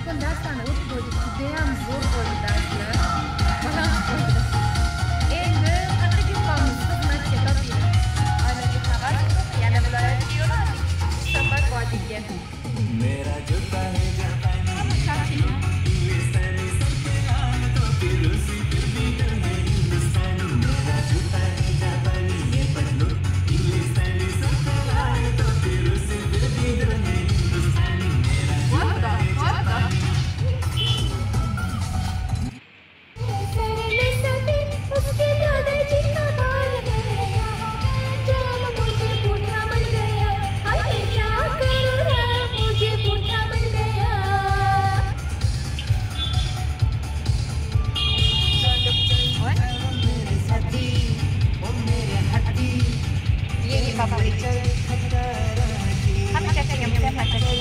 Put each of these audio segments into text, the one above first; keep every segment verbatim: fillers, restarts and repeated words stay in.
kun darslarni o'tib bo'ldik. Judayam zo'r bo'ldi darslar. Endi qanaqa qilamiz? Xizmatga toping. Oilaga xabar yo'q, yana viloyatga yo'lamiz. Safar vodiga. Mera juta hai jabani. Hindustani sabke naam to fir usi bhi karne Hindustani. Mera juta hai jabani ye padlo. Hindustani sabke naam to fir usi bhi karne Hindustani. Mera juta hai jabani. Kami cacing yang siapa cacing?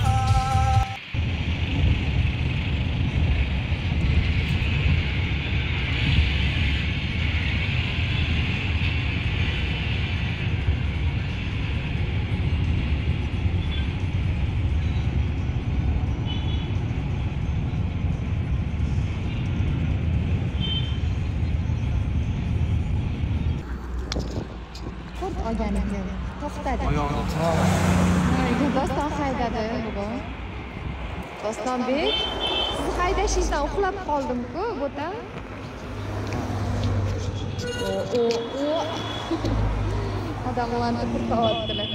Olganimga to'xtadi. Oyog'ini tirab. Doston haydadi bugun. Dostonbek, siz haydashingizdan uxlab qoldim-ku, bo'tam. O, o, o. Odamlarni turtayotdilar.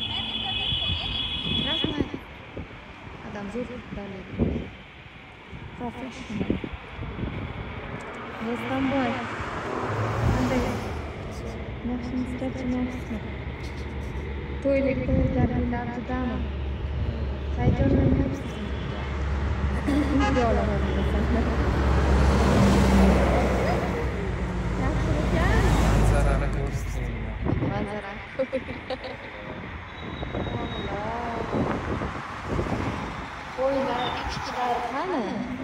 Rahmat. Adam zo'r turtadi. Professional. Dostonboy. Qanday? Yaxshimiz charchamoqsizmi? To'ylik tayyorgarliklar judami? Hayajonlanyapsizmi? Uyga olaman desam. Yaxshi ekan. Manzarani ko'rsin. Manzara. To'ylar, ichkilar qani?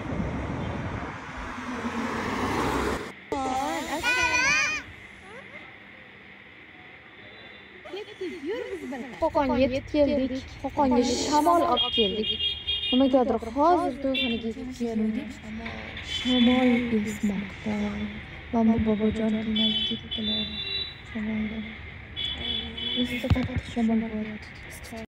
Qo'qonga yetib keldik. Qo'qonga shamol olib keldik. Nimagadir hozir to'yxonaga yetib keldik. Shamol esmoqda. Mana bobojon qiynalib ketdilar. Shamolda. Esda qattiq shamol bo'lyapti.